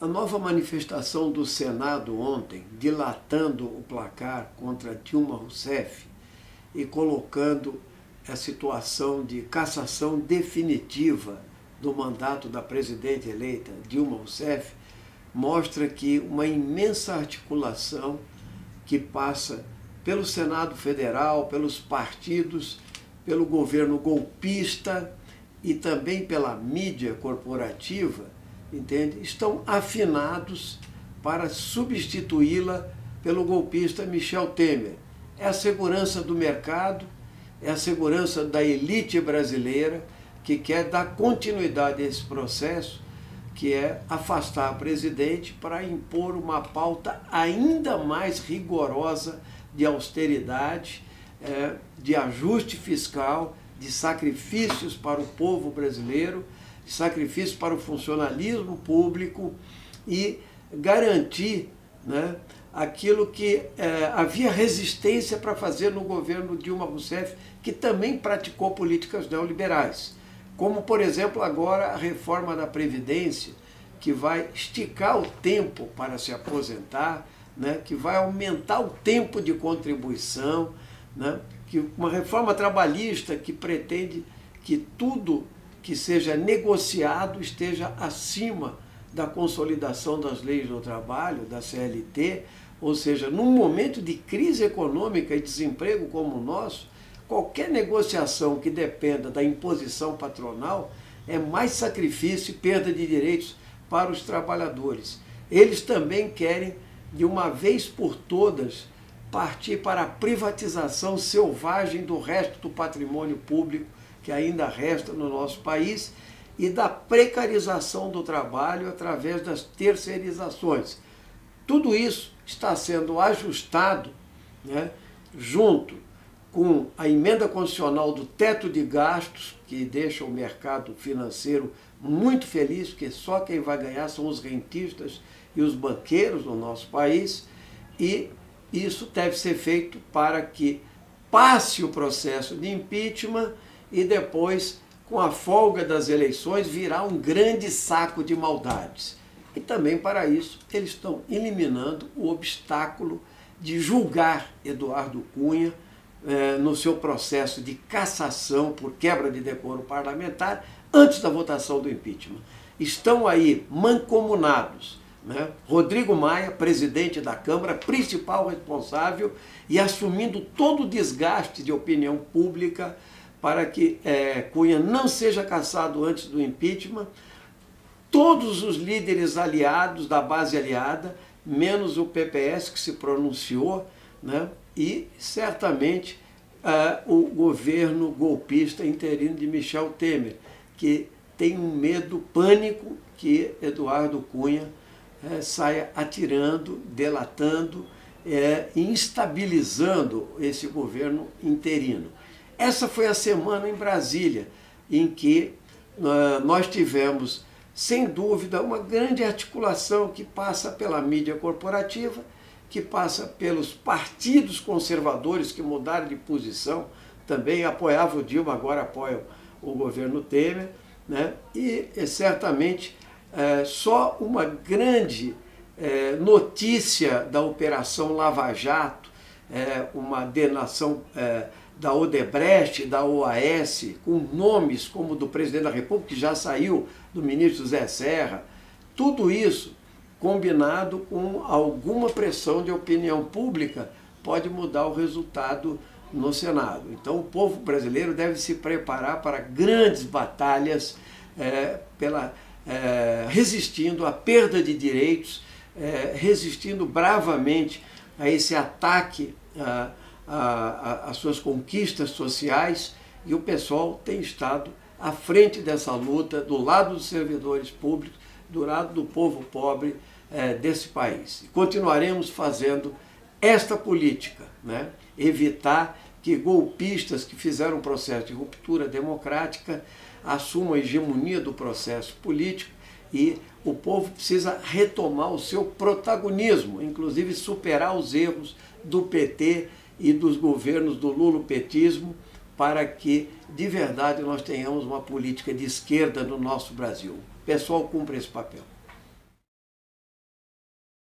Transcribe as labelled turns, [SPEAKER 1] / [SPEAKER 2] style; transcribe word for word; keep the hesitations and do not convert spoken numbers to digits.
[SPEAKER 1] A nova manifestação do Senado ontem, dilatando o placar contra Dilma Rousseff e colocando a situação de cassação definitiva do mandato da presidente eleita Dilma Rousseff, mostra que uma imensa articulação que passa pelo Senado Federal, pelos partidos, pelo governo golpista e também pela mídia corporativa, entende? Estão afinados para substituí-la pelo golpista Michel Temer. É a segurança do mercado, é a segurança da elite brasileira que quer dar continuidade a esse processo, que é afastar a presidente para impor uma pauta ainda mais rigorosa de austeridade, é, de ajuste fiscal, de sacrifícios para o povo brasileiro, de sacrifícios para o funcionalismo público e garantir, né, aquilo que é, havia resistência para fazer no governo Dilma Rousseff, que também praticou políticas neoliberais. Como, por exemplo, agora a reforma da Previdência, que vai esticar o tempo para se aposentar, né, que vai aumentar o tempo de contribuição, né, que uma reforma trabalhista que pretende que tudo que seja negociado esteja acima da consolidação das leis do trabalho, da C L T, ou seja, num momento de crise econômica e desemprego como o nosso, qualquer negociação que dependa da imposição patronal é mais sacrifício e perda de direitos para os trabalhadores. Eles também querem, de uma vez por todas, partir para a privatização selvagem do resto do patrimônio público que ainda resta no nosso país e da precarização do trabalho através das terceirizações. Tudo isso está sendo ajustado, né, junto com a emenda constitucional do teto de gastos, que deixa o mercado financeiro muito feliz, porque só quem vai ganhar são os rentistas e os banqueiros no nosso país, e isso deve ser feito para que passe o processo de impeachment e depois, com a folga das eleições, virá um grande saco de maldades. E também para isso eles estão eliminando o obstáculo de julgar Eduardo Cunha eh, no seu processo de cassação por quebra de decoro parlamentar antes da votação do impeachment. Estão aí mancomunados, né? Rodrigo Maia, presidente da Câmara, principal responsável e assumindo todo o desgaste de opinião pública para que eh, Cunha não seja cassado antes do impeachment. Todos os líderes aliados da base aliada, menos o P P S que se pronunciou, né? E certamente uh, o governo golpista interino de Michel Temer, que tem um medo, pânico, que Eduardo Cunha uh, saia atirando, delatando uh, e instabilizando esse governo interino. Essa foi a semana em Brasília, em que uh, nós tivemos, sem dúvida, uma grande articulação que passa pela mídia corporativa, que passa pelos partidos conservadores que mudaram de posição, também apoiavam o Dilma, agora apoiam o governo Temer, né? E é, certamente é, só uma grande é, notícia da Operação Lava Jato, é, uma denação é, da Odebrecht, da O A S, com nomes como o do presidente da República, que já saiu, do ministro Zé Serra, tudo isso combinado com alguma pressão de opinião pública pode mudar o resultado no Senado. Então o povo brasileiro deve se preparar para grandes batalhas, é, pela, é, resistindo à perda de direitos, é, resistindo bravamente a esse ataque às suas conquistas sociais, e o pessoal tem estado à frente dessa luta, do lado dos servidores públicos, do lado do povo pobre é, desse país. E continuaremos fazendo esta política, né? Evitar que golpistas que fizeram um processo de ruptura democrática assumam a hegemonia do processo político, e o povo precisa retomar o seu protagonismo, inclusive superar os erros do P T e dos governos do lulopetismo, para que, de verdade, nós tenhamos uma política de esquerda no nosso Brasil. O pessoal cumpre esse papel.